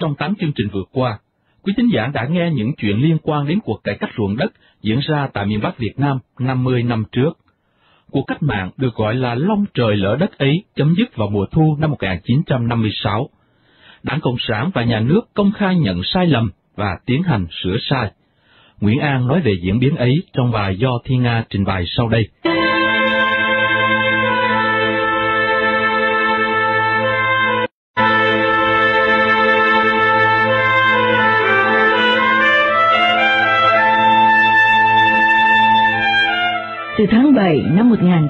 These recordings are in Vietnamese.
Trong 8 chương trình vừa qua, quý thính giả đã nghe những chuyện liên quan đến cuộc cải cách ruộng đất diễn ra tại miền Bắc Việt Nam 50 năm trước. Cuộc cách mạng được gọi là long trời lỡ đất ấy chấm dứt vào mùa thu năm 1956. Đảng Cộng sản và nhà nước công khai nhận sai lầm và tiến hành sửa sai. Nguyễn An nói về diễn biến ấy trong bài do Thiên Nga trình bày sau đây. Từ tháng 7 năm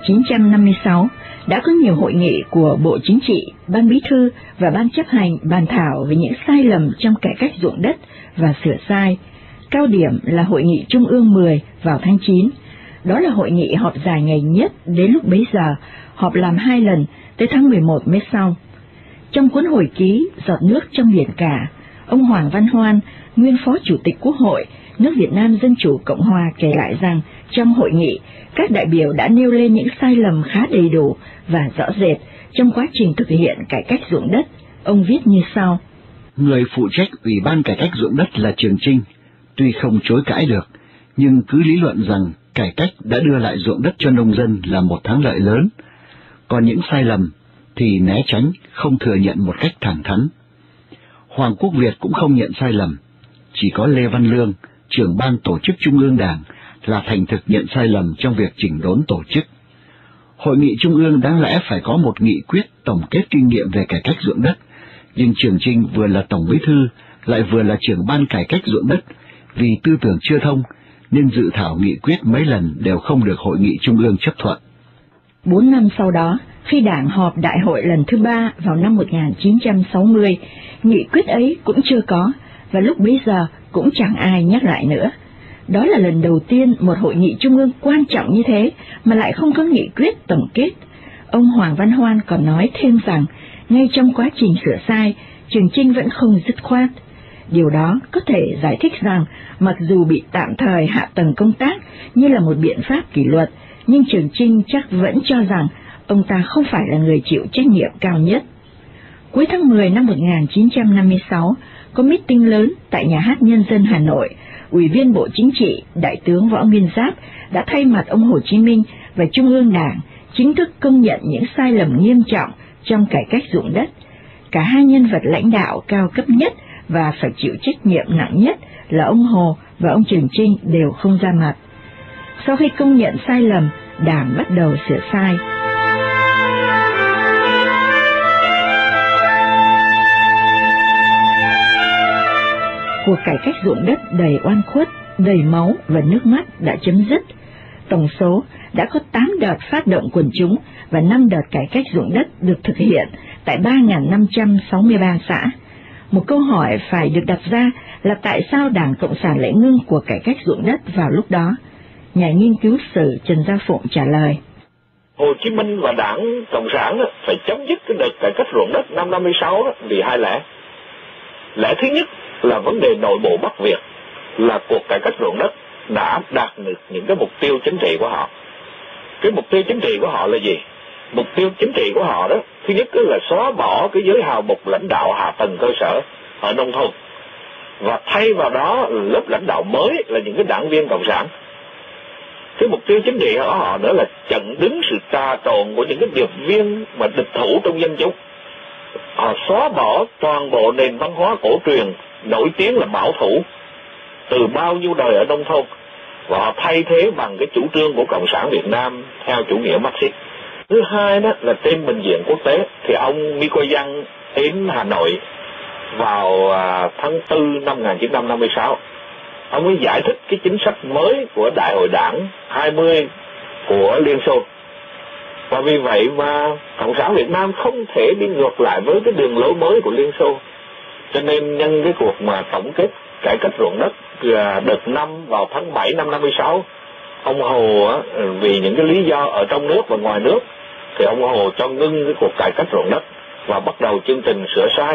1956, đã có nhiều hội nghị của Bộ Chính trị, Ban Bí thư và Ban chấp hành bàn thảo về những sai lầm trong cải cách ruộng đất và sửa sai. Cao điểm là Hội nghị Trung ương 10 vào tháng 9. Đó là hội nghị họp dài ngày nhất đến lúc bấy giờ, họp làm 2 lần, tới tháng 11 mới xong. Trong cuốn hồi ký Giọt nước trong biển cả, ông Hoàng Văn Hoan, nguyên Phó Chủ tịch Quốc hội nước Việt Nam Dân Chủ Cộng Hòa kể lại rằng trong hội nghị, các đại biểu đã nêu lên những sai lầm khá đầy đủ và rõ rệt trong quá trình thực hiện cải cách ruộng đất. Ông viết như sau. Người phụ trách Ủy ban Cải cách ruộng đất là Trường Chinh, tuy không chối cãi được, nhưng cứ lý luận rằng cải cách đã đưa lại ruộng đất cho nông dân là một thắng lợi lớn, còn những sai lầm thì né tránh, không thừa nhận một cách thẳng thắn. Hoàng Quốc Việt cũng không nhận sai lầm, chỉ có Lê Văn Lương, trưởng ban tổ chức Trung ương Đảng, là thành thực nhận sai lầm trong việc chỉnh đốn tổ chức. Hội nghị Trung ương đáng lẽ phải có một nghị quyết tổng kết kinh nghiệm về cải cách ruộng đất, nhưng Trường Chinh vừa là Tổng Bí thư, lại vừa là trưởng ban cải cách ruộng đất, vì tư tưởng chưa thông, nên dự thảo nghị quyết mấy lần đều không được Hội nghị Trung ương chấp thuận. 4 năm sau đó, khi Đảng họp đại hội lần thứ 3 vào năm 1960, nghị quyết ấy cũng chưa có, và lúc bấy giờ cũng chẳng ai nhắc lại nữa. Đó là lần đầu tiên một hội nghị trung ương quan trọng như thế mà lại không có nghị quyết tổng kết. Ông Hoàng Văn Hoan còn nói thêm rằng, ngay trong quá trình sửa sai, Trường Chinh vẫn không dứt khoát. Điều đó có thể giải thích rằng, mặc dù bị tạm thời hạ tầng công tác như là một biện pháp kỷ luật, nhưng Trường Chinh chắc vẫn cho rằng ông ta không phải là người chịu trách nhiệm cao nhất. Cuối tháng 10 năm 1956, có meeting lớn tại Nhà hát Nhân dân Hà Nội. Ủy viên Bộ Chính trị, Đại tướng Võ Nguyên Giáp đã thay mặt ông Hồ Chí Minh và Trung ương Đảng chính thức công nhận những sai lầm nghiêm trọng trong cải cách ruộng đất. Cả hai nhân vật lãnh đạo cao cấp nhất và phải chịu trách nhiệm nặng nhất là ông Hồ và ông Trường Chinh đều không ra mặt. Sau khi công nhận sai lầm, Đảng bắt đầu sửa sai. Cuộc cải cách ruộng đất đầy oan khuất, đầy máu và nước mắt đã chấm dứt. Tổng số đã có 8 đợt phát động quần chúng và 5 đợt cải cách ruộng đất được thực hiện tại 3.563 xã. Một câu hỏi phải được đặt ra là tại sao Đảng Cộng sản lại ngưng cuộc cải cách ruộng đất vào lúc đó? Nhà nghiên cứu sử Trần Gia Phụng trả lời. Hồ Chí Minh và Đảng Cộng sản phải chấm dứt cái đợt cải cách ruộng đất năm 56 vì hai lẽ. Lẽ thứ nhất là vấn đề nội bộ Bắc Việt, là cuộc cải cách ruộng đất đã đạt được những cái mục tiêu chính trị của họ. Cái mục tiêu chính trị của họ là gì? Mục tiêu chính trị của họ đó, thứ nhất là xóa bỏ cái giới hào mục lãnh đạo hạ tầng cơ sở ở nông thôn, và thay vào đó lớp lãnh đạo mới là những cái đảng viên cộng sản. Cái mục tiêu chính trị của họ nữa là chặn đứng sự trà trộn của những cái điệp viên mà địch thủ trong dân chúng. Họ xóa bỏ toàn bộ nền văn hóa cổ truyền nổi tiếng là bảo thủ từ bao nhiêu đời ở nông thôn, và họ thay thế bằng cái chủ trương của Cộng sản Việt Nam theo chủ nghĩa Marxist. Thứ hai đó là trên bình diện quốc tế, thì ông Mikoyan đến Hà Nội vào tháng 4 năm 1956. Ông ấy giải thích cái chính sách mới của Đại hội Đảng 20 của Liên Xô. Và vì vậy mà Cộng sản Việt Nam không thể đi ngược lại với cái đường lối mới của Liên Xô. Cho nên nhân cái cuộc mà tổng kết cải cách ruộng đất đợt 5 vào tháng 7 năm 56, ông Hồ vì những cái lý do ở trong nước và ngoài nước, thì ông Hồ cho ngưng cái cuộc cải cách ruộng đất và bắt đầu chương trình sửa sai.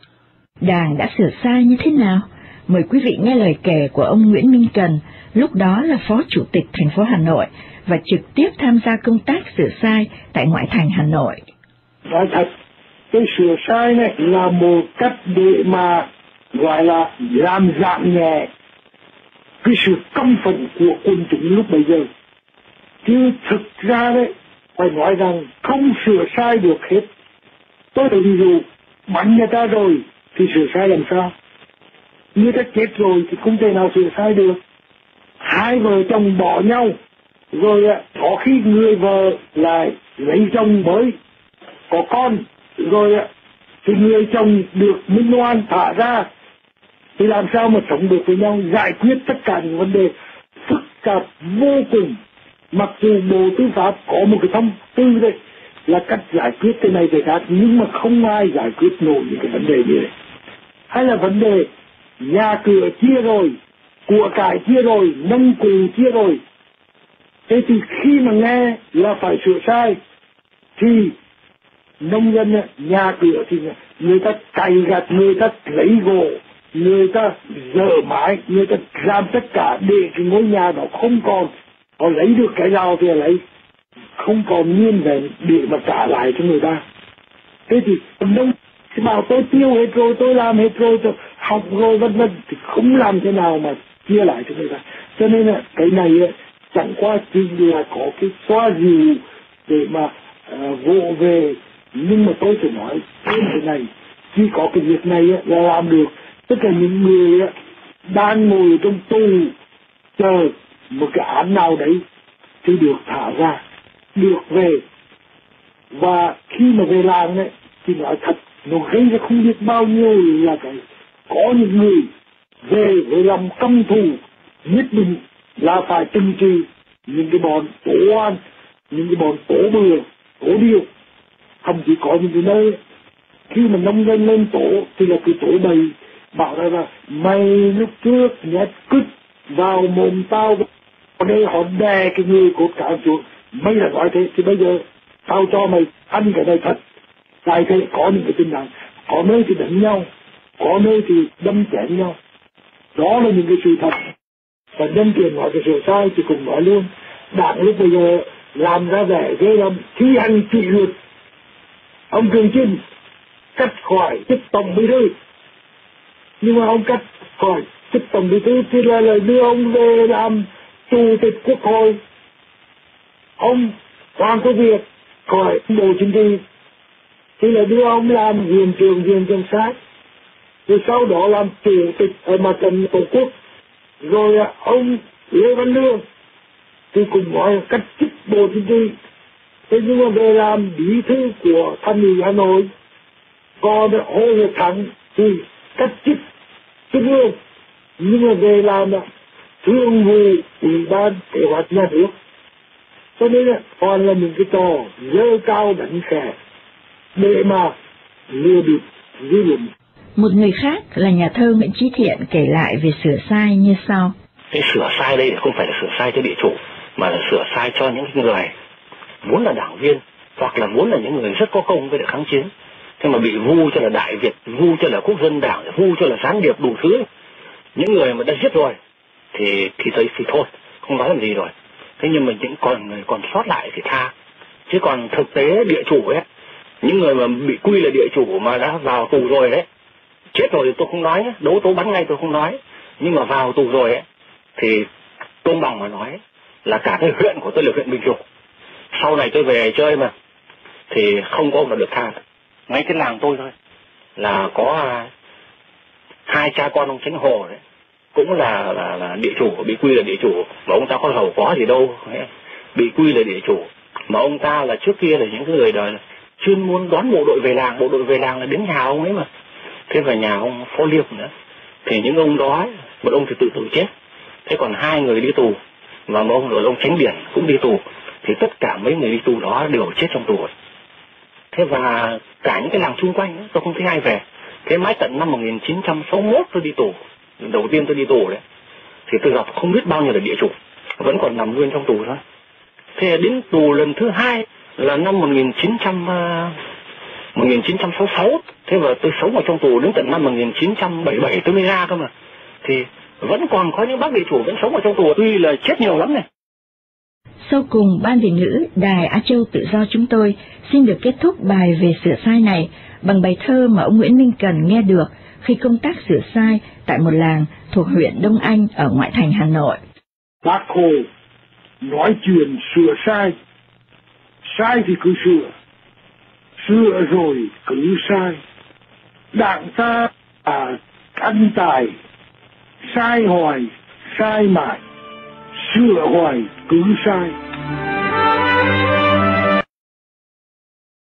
Đảng đã sửa sai như thế nào? Mời quý vị nghe lời kể của ông Nguyễn Minh Cần, lúc đó là Phó Chủ tịch thành phố Hà Nội và trực tiếp tham gia công tác sửa sai tại ngoại thành Hà Nội. Nói thật, cái sửa sai này là một cách để mà gọi là làm giảm nhẹ cái sự căm phẫn của quần chúng lúc bấy giờ. Chứ thực ra đấy, phải nói rằng không sửa sai được hết. Tôi ví dụ, bắn người ta rồi thì sửa sai làm sao? Người ta chết rồi thì không thể nào sửa sai được. Hai vợ chồng bỏ nhau, rồi có khi người vợ lại lấy chồng mới, có con, rồi thì người chồng được minh oan thả ra, thì làm sao mà sống được với nhau, giải quyết tất cả những vấn đề phức tạp vô cùng. Mặc dù Bộ Tư pháp có một cái thông tư đấy là cách giải quyết cái này cái khác, nhưng mà không ai giải quyết nổi những cái vấn đề như này. Hay là vấn đề nhà cửa chia rồi, của cải chia rồi, nông cụ chia rồi. Thế thì khi mà nghe là phải sửa sai thì nông dân nhà cửa thì người ta cày gặt, người ta lấy gỗ, người ta dỡ mái, người ta làm tất cả để cái ngôi nhà đó không còn, họ lấy được cái nào thì lấy, không còn nguyên vẹn để mà trả lại cho người ta. Thế thì nông bảo tôi tiêu hết rồi, tôi làm hết rồi, tôi học rồi vân vân, thì không làm thế nào mà chia lại cho người ta. Cho nên là cái này chẳng qua chỉ là có cái xoa dịu để mà vỗ về, nhưng mà tôi phải nói thêm cái này, chỉ có cái việc này là làm được. Tất cả những người đang ngồi trong tù chờ một cái án nào đấy thì được thả ra, được về. Và khi mà về làng ấy thì nói thật, nó gây ra không biết bao nhiêu là cái có những người về với lòng căm thù nhất định là phải trừng trị những cái bọn tổ oan, những cái bọn tổ bừa, tổ điêu. Không chỉ có những cái nơi khi mà nông dân lên tổ thì là cái tổ bầy bảo là mày lúc trước nhét cứt vào mồm tao, ở đây họ đè cái người cột cả chuột, mấy là nói thế thì bây giờ tao cho mày ăn cái này thật. Tại thế có những cái tin rằng có nơi thì đánh nhau, có nơi thì đâm chém nhau, đó là những cái sự thật. Và nhân tiện nói cái sự sai thì cũng nói luôn, Đảng lúc bây giờ làm ra vẻ ghê lắm, thi hành kỷ luật ông Trường Chinh cắt khỏi chức tổng bí thư, nhưng mà ông cắt khỏi chức tổng bí thư thì là lời đưa ông về làm chủ tịch quốc hội. Ông Hoàng Quốc Việt khỏi Bộ Chính trị thì là đưa ông làm viện trưởng viện kiểm sát, rồi sau đó làm chủ tịch ở mặt trận tổ quốc. Rồi ông Lê Văn Lương thì cũng nói cách chức Bộ Chính trị, thế nhưng mà về làm bí thư của Thành ủy Hà Nội. Còn Hồ Nhật Thắng thì cách chức trung ương, nhưng mà về làm thường vụ ủy ban kế hoạch nhà nước. Cho nên còn là những cái trò dơ cao đánh khẽ để mà lừa bịp dư luận. Một người khác là nhà thơ Nguyễn Chí Thiện kể lại về sửa sai như sau. Cái sửa sai đây không phải là sửa sai cho địa chủ, mà là sửa sai cho những người muốn là đảng viên hoặc là muốn là những người rất có công với lại kháng chiến, thế mà bị vu cho là Đại Việt, vu cho là quốc dân đảng, vu cho là gián điệp đủ thứ. Những người mà đã giết rồi thì thôi không nói làm gì rồi. Thế nhưng mà những người còn sót lại thì tha. Chứ còn thực tế địa chủ ấy, những người mà bị quy là địa chủ mà đã vào tù rồi đấy, chết rồi thì tôi không nói nhé, đấu tố bắn ngay tôi không nói, nhưng mà vào tù rồi ấy thì công bằng mà nói là cả cái huyện của tôi là huyện Bình Chủ. Sau này tôi về chơi mà thì không có ông nào được tha. Ngay cái làng tôi thôi là có hai cha con ông Chánh Hồ đấy, cũng là địa chủ, bị quy là địa chủ, mà ông ta có giàu có gì đâu, bị quy là địa chủ. Mà ông ta là trước kia là những người đời chuyên muốn đón bộ đội về làng là đến nhà ông ấy mà. Thế và nhà ông Phó Liêm nữa, thì những ông đó ấy, một ông thì tự tử chết, thế còn hai người đi tù, và một ông rồi ông Chánh Điển cũng đi tù, thì tất cả mấy người đi tù đó đều chết trong tù rồi. Thế và cả những cái làng chung quanh ấy, tôi không thấy ai về. Thế mãi tận năm 1961 tôi đi tù, đầu tiên tôi đi tù đấy, thì tôi gặp không biết bao nhiêu là địa chủ vẫn còn nằm nguyên trong tù thôi. Thế đến tù lần thứ hai là năm 1966, thế và tôi sống ở trong tù đến tận năm 1977 tôi mới ra cơ mà. Thì vẫn còn có những bác địa chủ vẫn sống ở trong tù, tuy là chết nhiều lắm này. Sau cùng, Ban Việt ngữ Đài Á Châu Tự Do chúng tôi xin được kết thúc bài về sửa sai này bằng bài thơ mà ông Nguyễn Minh Cần nghe được khi công tác sửa sai tại một làng thuộc huyện Đông Anh ở ngoại thành Hà Nội. Bác Hồ nói chuyện sửa sai, sai thì cứ sửa, sửa rồi cứ sai. Đảng ta ăn tài, sai hoài, sai mãi, sửa hoài cứ sai.